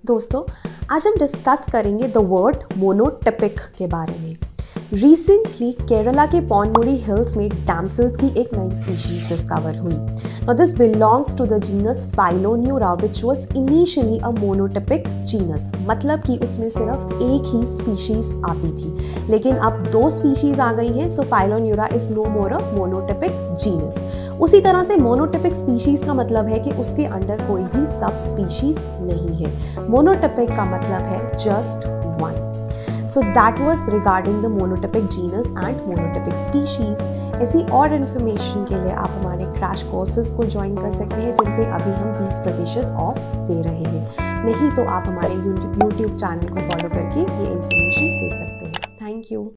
दोस्तों, आज हम डिस्कस करेंगे द वर्ड मोनोटिपिक के बारे में। रिसेंटली केरला के पॉनमुडी हिल्स में डैमसेल्स की एक नई स्पीशीज डिस्कवर हुई। Now this belongs to the genus Phyloneura, which was initially a monotypic genus। मतलब कि उसमें सिर्फ एक ही स्पीशीज आती थी, लेकिन अब दो स्पीशीज आ गई हैं। सो Phyloneura is no more a monotypic genus। उसी तरह से मोनोटिपिक स्पीशीज का मतलब है कि उसके अंडर कोई भी सब स्पीशीज नहीं है। मोनोटिपिक का मतलब है just one. So that was regarding the monotypic genus and monotypic species। ऐसी और इन्फॉर्मेशन के लिए आप हमारे क्रैश कोर्सेज को ज्वाइन कर सकते हैं, जिन पे अभी हम 20% ऑफ दे रहे हैं। नहीं तो आप हमारे YouTube चैनल को फॉलो करके ये इन्फॉर्मेशन ले सकते हैं। Thank you.